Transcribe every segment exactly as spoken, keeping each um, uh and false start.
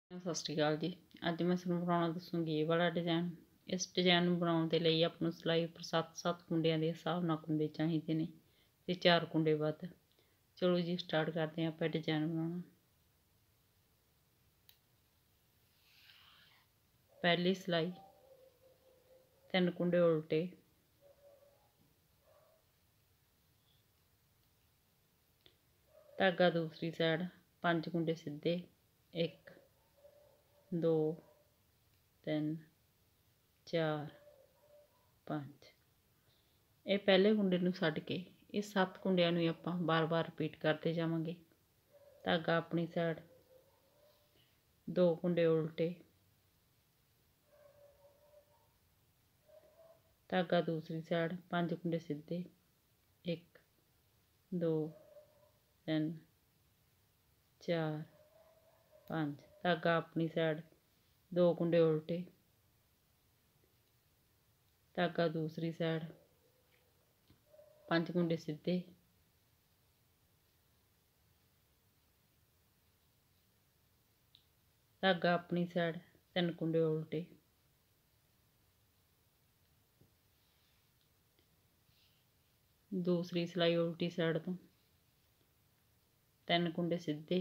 सत श्री अकाल जी। अज मैं तुहानूं बनाउणा दसूँगी ये वाला डिजाइन। इस डिजाइन नूं बनाउण दे लई आपां नूं सिलाई उपर सत्त सत्त कुंडियां दे हिसाब नाल कुंडे चाहीदे ने ते चार कुंडे वध। चलो जी स्टार्ट करते हैं आपां डिजाइन बनाउणा। पहली सिलाई तीन कुंडे उल्टे, धागा दूसरी साइड, पांच कुंडे सीधे, एक दो तीन चार पाँच। ये पहले कुंडे नूं छड्ड के ये सत्त कुंडियां नूं आपां बार बार रिपीट करते जावांगे। धागा अपनी साइड, दो कुंडे उल्टे, धागा दूसरी साइड, पांच कुंडे सीधे, एक दो तीन चार पाँच। धागा अपनी साइड, दो कुंडे उल्टे, धागा दूसरी साइड, पांच कुंडे सीधे, धागा अपनी साइड, तीन कुंडे उल्टे, दूसरी सिलाई उल्टी साइड तो तीन कुंडे सीधे,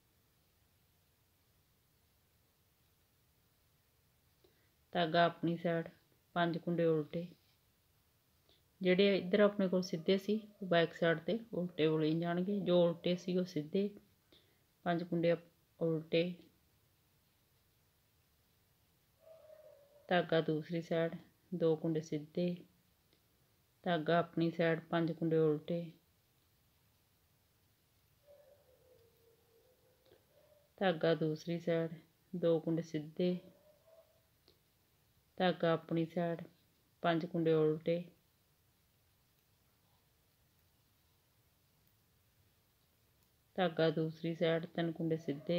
धागा अपनी साइड, पांच कुंडे उल्टे। ਜਿਹੜੇ इधर अपने को सीधे सी बैक साइड ते उल्टे बोले जाणगे, जो उल्टे सी वो सीधे, पांच कुंडे उल्टे, धागा दूसरी साइड, दो कुंडे सीधे, धागा अपनी साइड, पांच कुंडे उल्टे, धागा दूसरी साइड, दो कुंडे सीधे, धागा अपनी साइड, पांच कुंडे उल्टे, धागा दूसरी साइड, तीन कुंडे सीधे,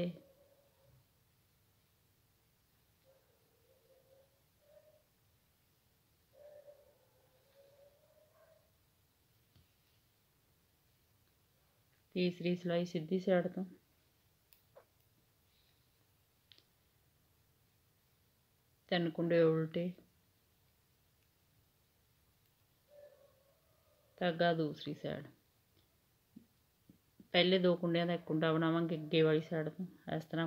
तीसरी सिलाई सीधी साइड तो तीन कुंडे उल्टे, धागा दूसरी साइड। पहले दो कुंडियां का एक कुंडा बनावांगे अगे वाली साइड तो इस तरह,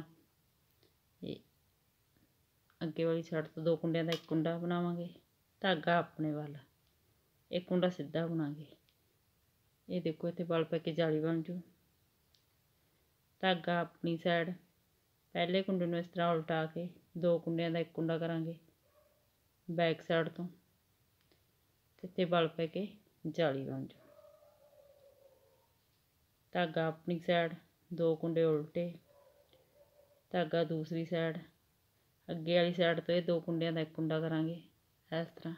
अगे वाली साइड तो दो कुंडियां का एक कुंडा बनावांगे, धागा अपने वाल, एक कुंडा सीधा बनांगे। ये देखो इत्थे बल पै के जाली बन जू। धागा अपनी साइड, पहले कुंडे नूं इस तरह उल्टा के दो कुंडियां का एक कुंडा करांगे बैक साइड तो, इत्थे बल पै के जाली बन जू। धागा अपनी साइड, दो कुंडे उल्टे, धागा दूसरी साइड, अगे वाली साइड तो ये दो कुंडियां का एक कुंडा करांगे इस तरह,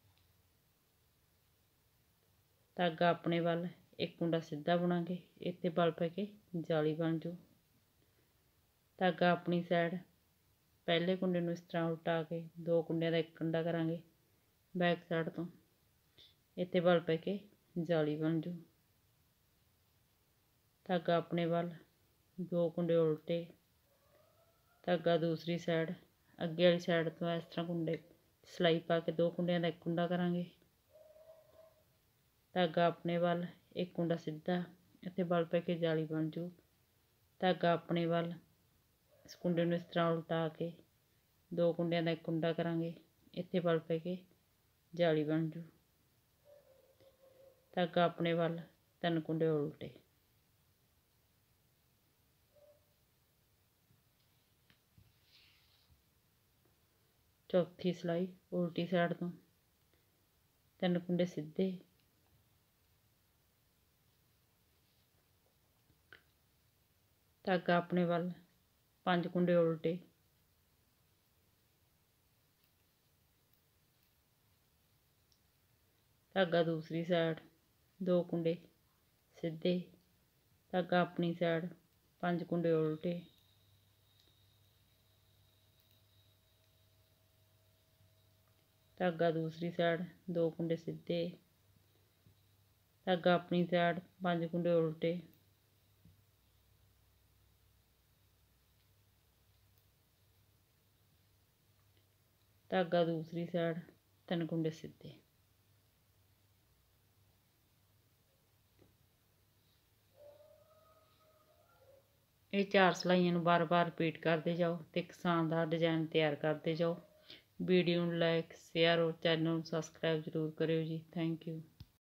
धागा अपने वाल, एक कुंडा सीधा बुनांगे, इत्थे बल पै के जाली बन जू। धागा अपनी साइड, पहले कुंडे नूं इस तरह उल्टा के दो कुंडियां का एक कुंडा करांगे बैक साइड तो, इत्थे बल पै के जाली बन जू। धागा अपने वाल, दो कुंडे उल्टे, धागा दूसरी साइड, अगे वाली साइड तो इस तरह कुंडे सिलाई पा के दो कुंडियां का एक कुंडा करांगे, धागा अपने वाल, एक कुंडा सीधा, इत्थे बल पै के जाली बन जू। धागा अपने वाल, इस कुंडे नूं इस तरह उल्टा के दो कुंडियां का एक कुंडा करांगे, इत्थे बल पै के जाली बन जू। धागा अपने वाल, तीन कुंडे उल्टे, चौथी सिलाई उल्टी साइड तो तीन कुंडे सीधे, धागा अपने वाल, पांच कुंडे उल्टे, धागा दूसरी साइड, दो कुंडे सीधे, धागा अपनी साइड, पांच कुंडे उल्टे, धागा दूसरी साइड, दो कुंडे सीधे, धागा अपनी साइड, पांच कुंडे उल्टे, धागा दूसरी साइड, तीन कुंडे सीधे। ये चार सिलाइयां बार बार रिपीट करते जाओ तो एक शानदार डिजाइन तैयार करते जाओ। वीडियो लाइक शेयर और चैनल सबसक्राइब जरूर करियो जी। Thank you.